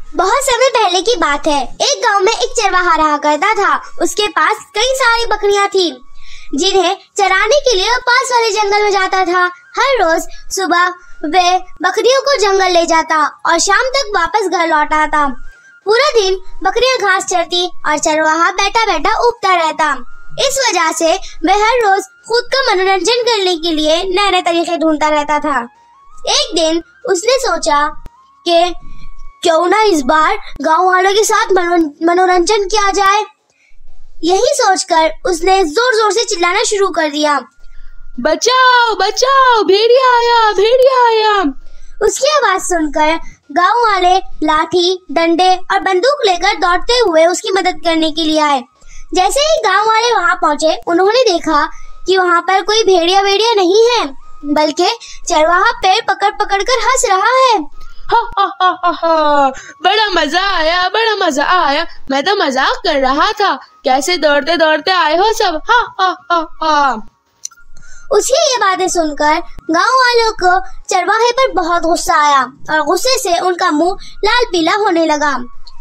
बहुत समय पहले की बात है। एक गांव में एक चरवाहा रहा करता था। उसके पास कई सारी बकरियां थी जिन्हें चराने के लिए पास वाले जंगल में जाता था। हर रोज सुबह वे बकरियों को जंगल ले जाता और शाम तक वापस घर लौट आता। पूरा दिन बकरियां घास चरती और चरवाहा बैठा बैठा ऊबता रहता। इस वजह से वह हर रोज खुद का मनोरंजन करने के लिए नए नए तरीके ढूंढता रहता था। एक दिन उसने सोचा कि क्यों ना इस बार गांव वालों के साथ मनोरंजन किया जाए। यही सोचकर उसने जोर जोर से चिल्लाना शुरू कर दिया, बचाओ बचाओ, भेड़िया आया, भेड़िया आया। उसकी आवाज सुनकर गांव वाले लाठी, डंडे और बंदूक लेकर दौड़ते हुए उसकी मदद करने के लिए आए। जैसे ही गांव वाले वहां पहुंचे, उन्होंने देखा कि वहां पर कोई भेड़िया नहीं है, बल्कि चरवाहा पेड़ पकड़ पकड़ कर हंस रहा है। हा हा हा हा हा, बड़ा मजा आया, बड़ा मजा आया। मैं तो मजाक कर रहा था। कैसे दौड़ते दौड़ते आए हो सब। हा हा हा हा। उसकी ये बातें सुनकर गांव वालों को चरवाहे पर बहुत गुस्सा आया और गुस्से से उनका मुंह लाल पीला होने लगा।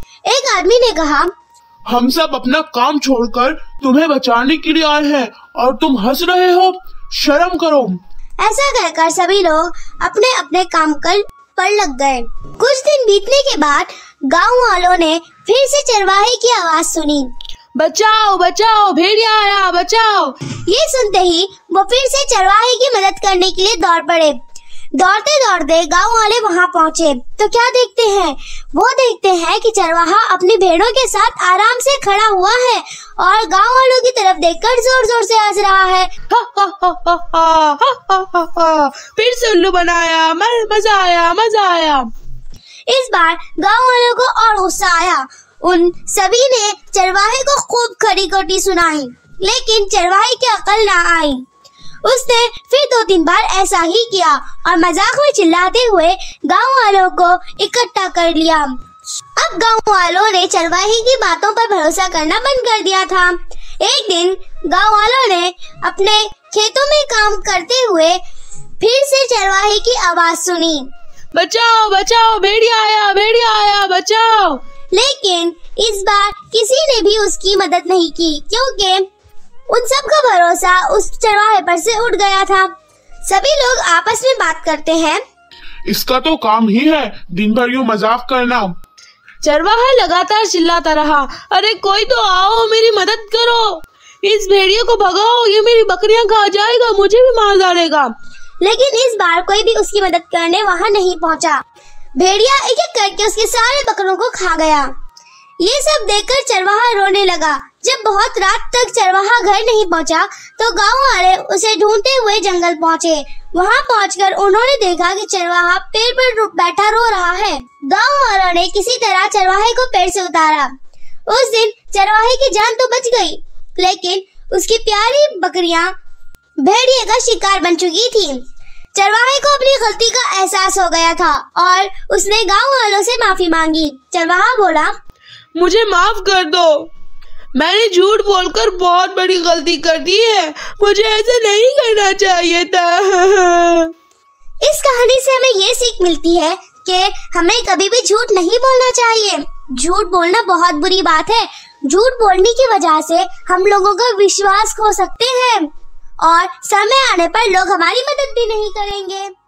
एक आदमी ने कहा, हम सब अपना काम छोड़कर तुम्हें बचाने के लिए आए हैं और तुम हंस रहे हो, शर्म करो। ऐसा कहकर सभी लोग अपने अपने काम पर लग गए। कुछ दिन बीतने के बाद गांव वालों ने फिर से चरवाहे की आवाज सुनी, बचाओ बचाओ, भेड़िया आया, बचाओ। ये सुनते ही वो फिर से चरवाहे की मदद करने के लिए दौड़ पड़े। दौड़ते दौड़ते गांव वाले वहां पहुंचे तो क्या देखते हैं? वो देखते हैं कि चरवाहा अपनी भेड़ों के साथ आराम से खड़ा हुआ है और गांव वालों की तरफ देखकर जोर जोर से हंस रहा है। हा हा हा हा हा हा हा हा। फिर से उल्लू बनाया, मजा आया, मजा आया। इस बार गांव वालों को और गुस्सा आया। उन सभी ने चरवाहे को खूब खरी खोटी सुनाई, लेकिन चरवाहे की अकल ना आई। उसने फिर 2-3 बार ऐसा ही किया और मजाक में चिल्लाते हुए गांव वालों को इकट्ठा कर लिया। अब गांव वालों ने चरवाहे की बातों पर भरोसा करना बंद कर दिया था। एक दिन गांव वालों ने अपने खेतों में काम करते हुए फिर से चरवाहे की आवाज सुनी, बचाओ बचाओ, भेड़िया आया, बचाओ। लेकिन इस बार किसी ने भी उसकी मदद नहीं की, क्योंकि उन सब का भरोसा उस चरवाहे पर से उठ गया था। सभी लोग आपस में बात करते हैं, इसका तो काम ही है दिन भर यूं मजाक करना। चरवाहा लगातार चिल्लाता रहा, अरे कोई तो आओ, मेरी मदद करो, इस भेड़िए को भगाओ, ये मेरी बकरियां खा जाएगा, मुझे भी मार डालेगा। लेकिन इस बार कोई भी उसकी मदद करने वहां नहीं पहुंचा। भेड़िया एक एक करके उसके सारे बकरों को खा गया। ये सब देखकर चरवाहा रोने लगा। जब बहुत रात तक चरवाहा घर नहीं पहुंचा तो गांव वाले उसे ढूंढते हुए जंगल पहुंचे। वहां पहुंचकर उन्होंने देखा कि चरवाहा पेड़ पर बैठा रो रहा है। गांव वालों ने किसी तरह चरवाहे को पेड़ से उतारा। उस दिन चरवाहे की जान तो बच गई, लेकिन उसकी प्यारी बकरियां भेड़िए का शिकार बन चुकी थी। चरवाहे को अपनी गलती का एहसास हो गया था और उसने गांव वालों से माफी मांगी। चरवाहा बोला, मुझे माफ कर दो, मैंने झूठ बोलकर बहुत बड़ी गलती कर दी है, मुझे ऐसा नहीं करना चाहिए था। इस कहानी से हमें ये सीख मिलती है कि हमें कभी भी झूठ नहीं बोलना चाहिए। झूठ बोलना बहुत बुरी बात है। झूठ बोलने की वजह से हम लोगों का विश्वास खो सकते हैं और समय आने पर लोग हमारी मदद भी नहीं करेंगे।